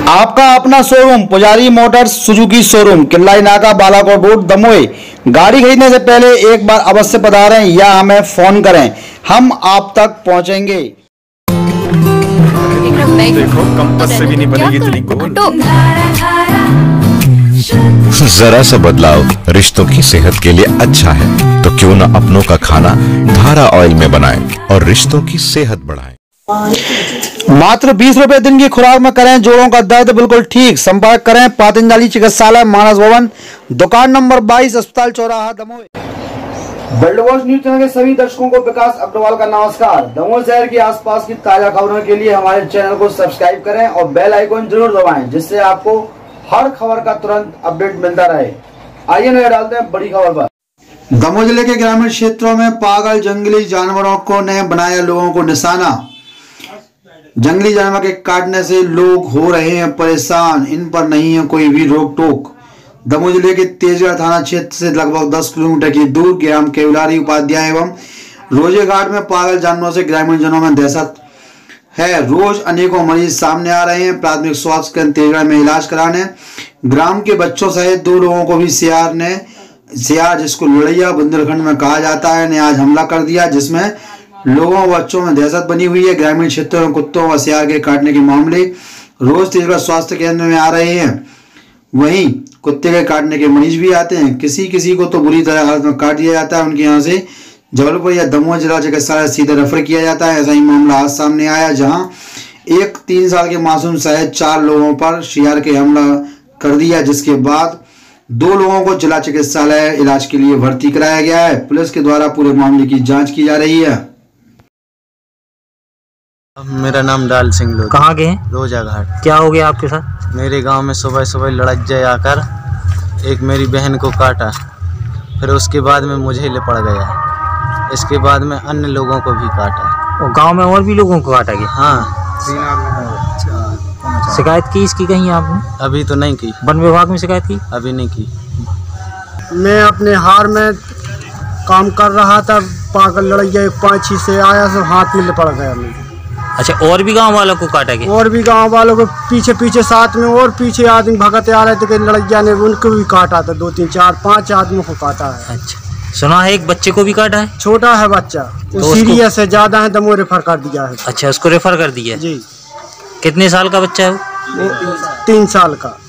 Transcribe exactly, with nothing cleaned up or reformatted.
आपका अपना शोरूम पुजारी मोटर्स सुजुकी शोरूम किल्लाई नाका बालाकोट रोड दमोह। गाड़ी खरीदने से पहले एक बार अवश्य पधारें या हमें फोन करें, हम आप तक पहुंचेंगे। देखो कंपास से भी नहीं बनेगी इतनी गोल। जरा सा बदलाव रिश्तों की सेहत के लिए अच्छा है, तो क्यों न अपनों का खाना धारा ऑयल में बनाएं और रिश्तों की सेहत बढ़ाएं। मात्र बीस रुपए दिन की खुराक में करें जोड़ों का दर्द बिल्कुल ठीक। संपर्क करें पतंजलि चिकित्सालय, मानस भवन, दुकान नंबर बाईस, अस्पताल चौराहा, Damoh. World watch news channel के सभी दर्शकों को विकास अग्रवाल का नमस्कार। दमोह शहर के आसपास की ताजा खबरों के लिए हमारे चैनल को सब्सक्राइब करें और बेल आइकन जरूर दबाएं, जिससे आपको हर खबर का तुरंत अपडेट मिलता रहे। आइए नजर डालते हैं बड़ी खबर पर। दमोह जिले के ग्रामीण क्षेत्रों में पागल जंगली जानवरों को ने बनाया लोगों को निशाना। जंगली जानवर के काटने से लोग हो रहे हैं परेशान, इन पर नहीं है कोई भी रोक टोक। दमोह जिले के तेजगढ़ थाना क्षेत्र से लगभग दस किलोमीटर की दूर ग्राम केवलारी उपाध्याय एवं रोजे घाट में पागल जानवरों से ग्रामीण जनों में दहशत है। रोज अनेकों मरीज सामने आ रहे हैं। प्राथमिक स्वास्थ्य केंद्र तेजगढ़ में इलाज कराने ग्राम के बच्चों सहित दो लोगों को भी सियार ने सियार जिसको लड़ैया बुंदेलखंड में कहा जाता है ने आज हमला कर दिया, जिसमें लोगों व बच्चों में दहशत बनी हुई है। ग्रामीण क्षेत्रों में कुत्तों व सियार के काटने के मामले रोज तेजगढ़ स्वास्थ्य केंद्र में आ रहे हैं। वहीं कुत्ते के काटने के मरीज भी आते हैं। किसी किसी को तो बुरी तरह हालत में काट दिया जाता है, उनके यहाँ से जबलपुर या दमोह जिला चिकित्सालय सीधे रेफर किया जाता है। ऐसा ही मामला आज सामने आया, जहां एक तीन साल के मासूम सहित चार लोगों पर सियार के हमला कर दिया, जिसके बाद दो लोगों को जिला चिकित्सालय इलाज के लिए भर्ती कराया गया है। पुलिस के द्वारा पूरे मामले की जांच की जा रही है। मेरा नाम डाल सिंह लोधी। कहाँ गए हैं? रोजा घाट। क्या हो गया आपके साथ? मेरे गांव में सुबह सुबह लड़ज्जे आकर एक मेरी बहन को काटा, फिर उसके बाद में मुझे ले पड़ गया। इसके बाद में अन्य लोगों को भी काटा। और गांव में और भी लोगों को काटा गया? हाँ। शिकायत की इसकी कहीं आपने? अभी तो नहीं की। वन विभाग में शिकायत की? अभी नहीं की। मैं अपने हार में काम कर रहा था, पागल लड़ैया पाँची से आया, सब हाथ में पड़ गया मुझे। अच्छा, और भी गांव वालों को काटा गया? और भी गांव वालों को पीछे पीछे साथ में और पीछे आदमी भगते आ रहे थे कि लड़ैया ने उनको भी काटा था। दो तीन चार पांच आदमियों को काटा है। अच्छा, सुना है एक बच्चे को भी काटा है? छोटा है बच्चा, तो सीरियस है, ज्यादा है, दमोह रेफर कर दिया है। अच्छा, उसको रेफर कर दिया जी। कितने साल का बच्चा है वो? तीन साल का।